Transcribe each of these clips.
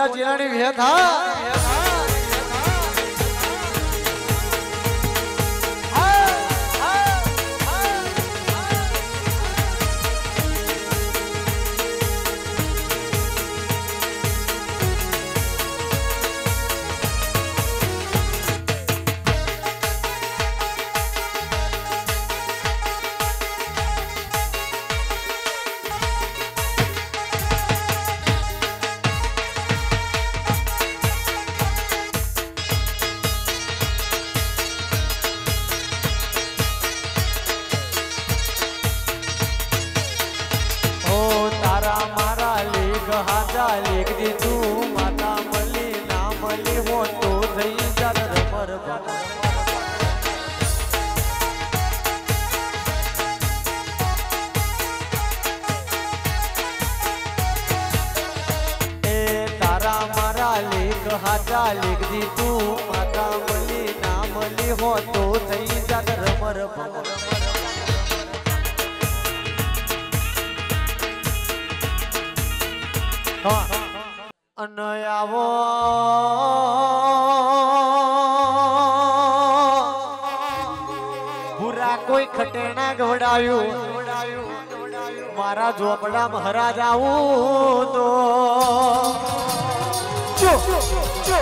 બોચરા જીરાની વ્યથા लिख दी तू माता मली ना मली हो तो थई जर मर ए तारा मारा लिख हाजा लिख दी तू माता मली ना मली हो तो थई जर मर अनयावो बुरा कोई खटेना गवड़ायु मारा झोपड़ा महाराज आऊ तो चो चो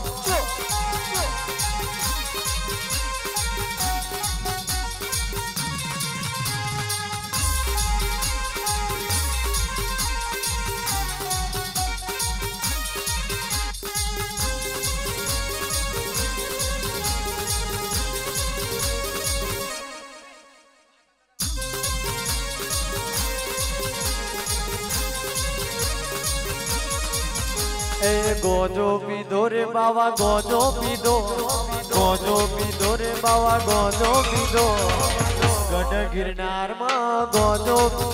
गोजो पीधो रे बाबा गोजो पीधो रे बाबा गोजो पीधो गढ़ गिरनार में गोजो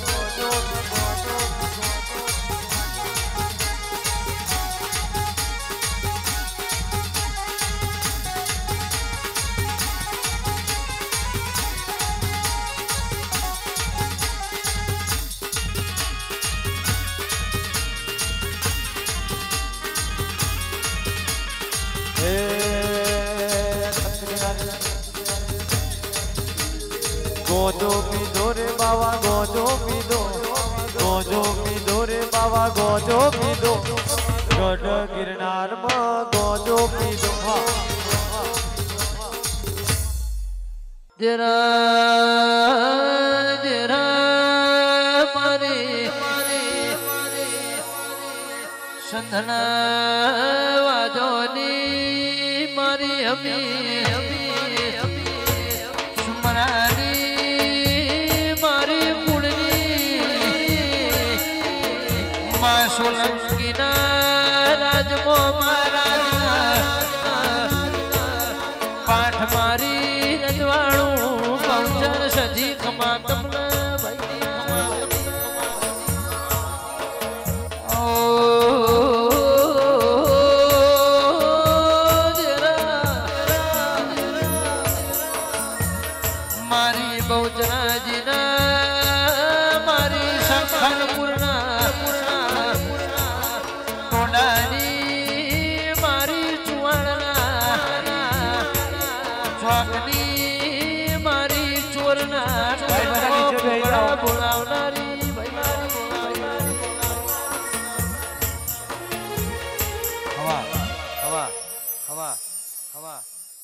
गोजो पीधो रे बाबा गोजो पीधो रे बाबा गोजो पीधो गढ़ गिरनार में गोजो पीधो जरा जरा मारे संधना वाजोनी मारी हमी सुमरानी सोलंकी ना राजमो महाराज पाठ मारी रजवाणू पहुंचन सजी खमा तमना भाई ओ जरा मारी बहुजना जीना मारी संखन पूर्णा मारी चुवाणना मारी चोरना बोलावनारी हवा हवा हवा हवा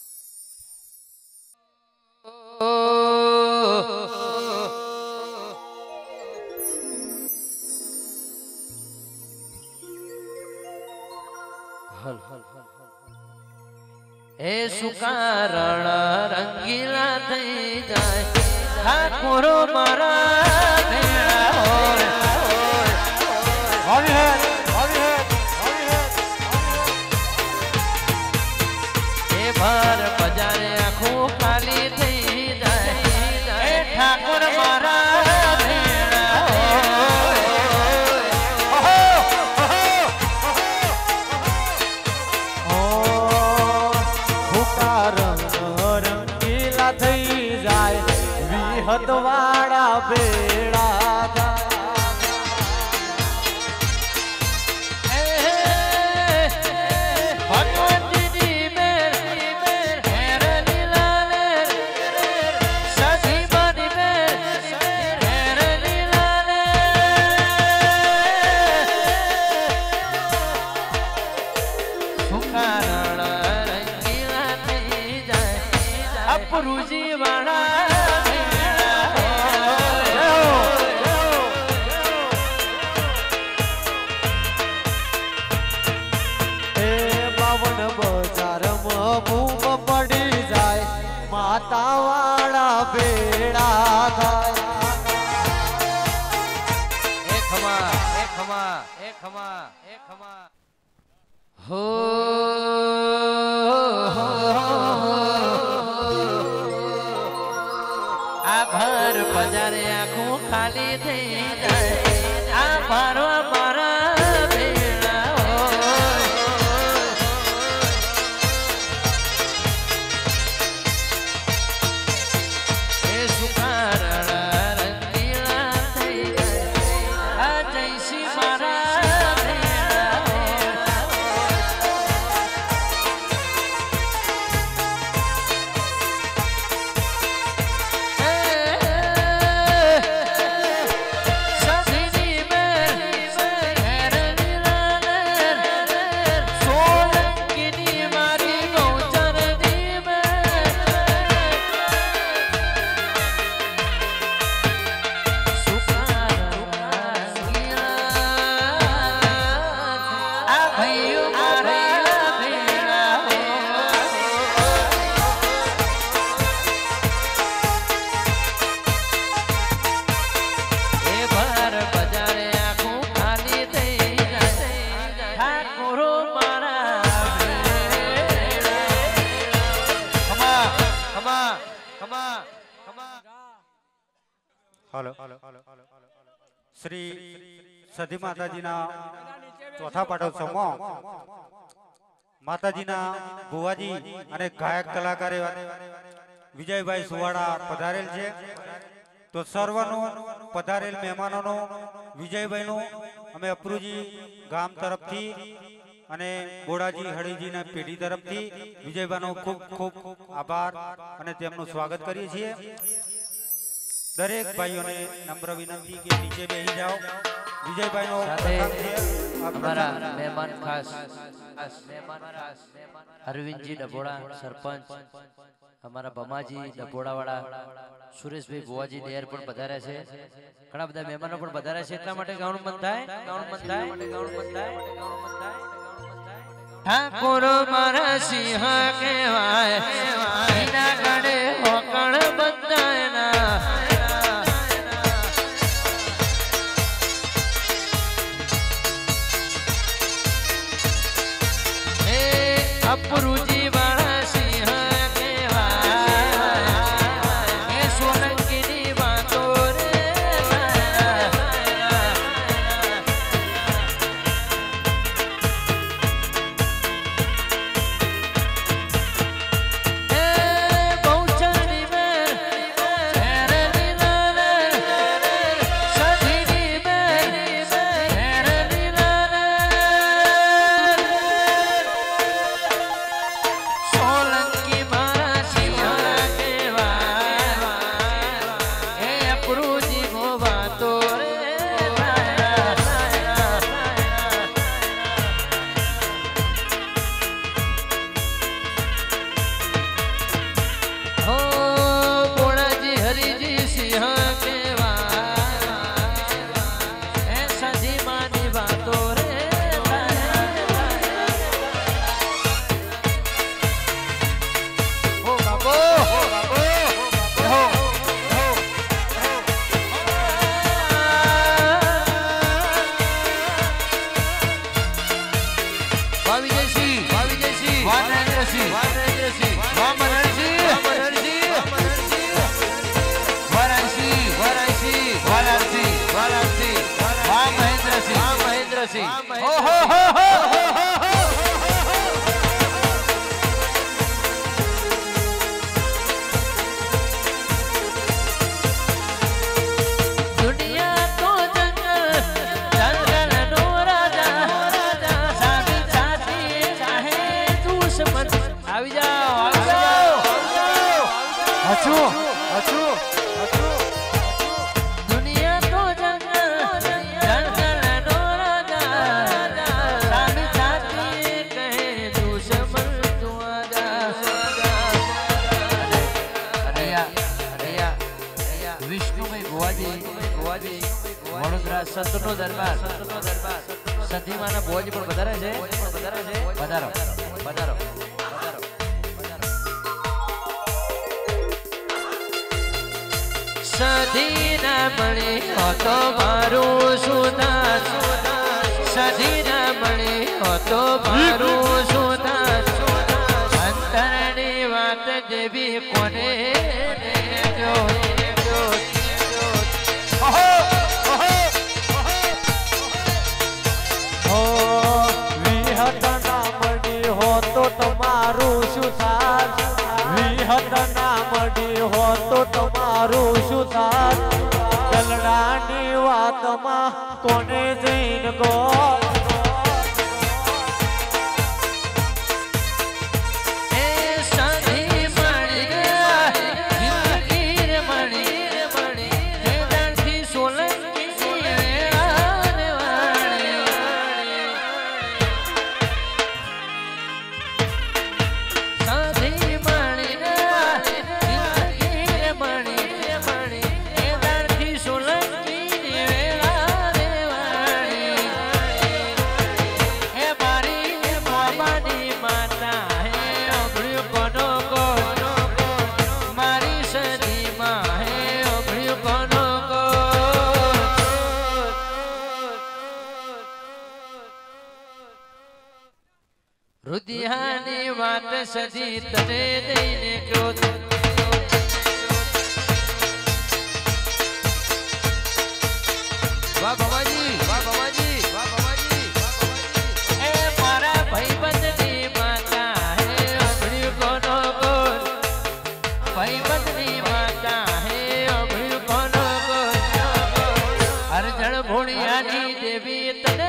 हे सुकारण रंगीला थई जाए ठाकुरो मारा भेड़ा होय हरि है हे भर बजारे आँखों खाली थई जाए हे ठाकुर मारा भेड़ा हतवाड़ा बेड़ा અપરુજી વાળા માતા વાળા ભેળા થાય એ ખમા એ ખમા એ ખમા એ ખમા હો આ ઘર બજારે આખું ખાલી થઈ જાય આ ભરવા મારા ભેળા શ્રી સધી માતાજીના ચોથા પાટોત્સવમાં માતાજીના ભુવાજી અને ગાયક કલાકાર વિજયભાઈ સુવાડા પધારેલ છે તો સર્વનું પધારેલ મહેમાનોનો વિજયભાઈનું અમે અપરુજી ગામ તરફથી અને બોડાજી હળીજીના પેઢી તરફથી વિજયભાઈનો ખૂબ ખૂબ આભાર અને તેમનું સ્વાગત કરીએ છીએ દરેક ભાઈઓને નમ્ર વિનંતી કે નીચે બેસી જાઓ વિજયભાઈનો અમારા મહેમાન ખાસ અરવિંદજી ડભોડા સરપંચ અમારા બમાજી ડભોડાવાળા સુરેશભાઈ ભુવાજી દેર પણ પધાર્યા છે ઘણા બધા મહેમાનો પણ પધાર્યા છે એટલા માટે ગાવાનું મન થાય ઠાકોર મારા સિંહ કહેવાય એના ગળે હોકળ બંધાયના અપરુજી વાળા સિંહ કહેવાય એ સોલંકીની વાતો રે બહુચરની મેર હેરની લાલ સધીની મેર હેરની લાલ સોલંકી મારા સિંહ કહેવાય એ અપરુજી ગોવા તો રે હો બોળાજી હરીજી સિંહ કહેવાય એ સધી માની વાતો રે હો બાબો હો બાબો હો ભાવિજયસિંહ વાનરેન્દ્રસિંહ વામનરસિંહ વરાણસિંહ મહેન્દ્રસિંહ ઓહો હો હો દુનિયા તો જંગલ નો રાજા સાથી સાથી ચાહે દુશ્મન આવી જાઓ હચુ હચુ દુનિયા તો જંગલ નો રાજા સાથી સાથી કહે દુશ્મન તું આજા વડોદરા સંતનો દરબાર સધીમાના ભોજ પણ વધારે છે પધારો પધારો સધીના મળી હતો મારું સુદાન સધીના મળી હતો મારું સુદાન અંતરની વાત દેવી કોને વિહત ના મળી હો તો તમારું શું થાત વિહત ના મળી હો તો તમારું શું થાત ગલડાની વાતમાં કોને જઈને ગો રુધિયાની વાત સજી તને દઈને ક્રોધ વાહ બાબાજી વાહ બાબાજી વાહ બાબાજી એ મારા ભાઈબંધની માતા હે અભળ્યું કોનો કોણ ભાઈબંધની માતા હે અભળ્યું કોનો કોણ અરજણ ભોળિયાની દેવી તને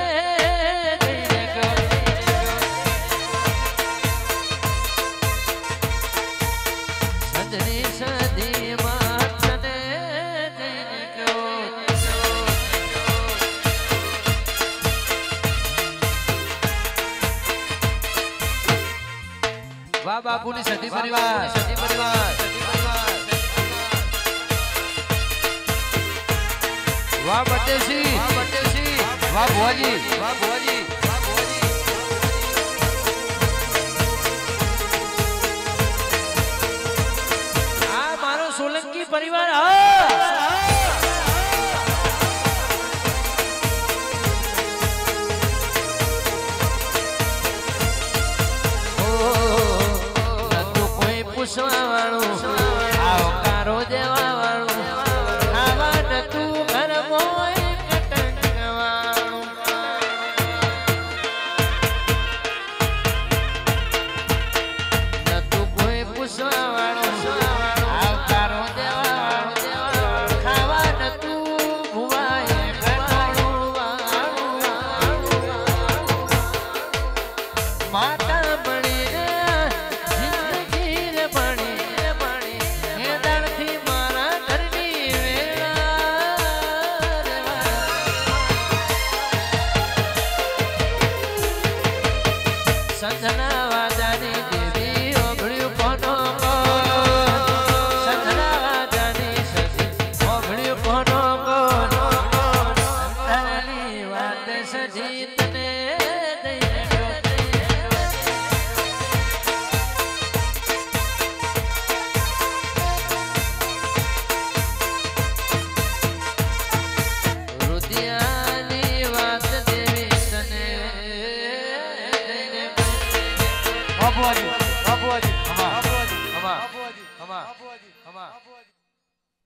વાહ બાપુની સતી પરિવાર વાહ બટેસી વાહ ભુવાજી આ મારો સોલંકી પરિવાર પૂછવા વાળું આવકારો દેવા વાળું આવા નતું ઘર મોય કટંગવાળું નતું કોઈ પૂછવા વાળું આવકારો દેવા વાળું ખાવા નતું ભુવાએ ઘટાડું વાળું માતા મળી સંધના વાજાની દેવી ઓગળ્યું કોનો સંધના વાજાની સજી ઓગળ્યું કોનો અંતરની વાત સજી તને રુધિયાની વાત દેવી તને બાપુજી બાપુજી હમા હમા હમા હમા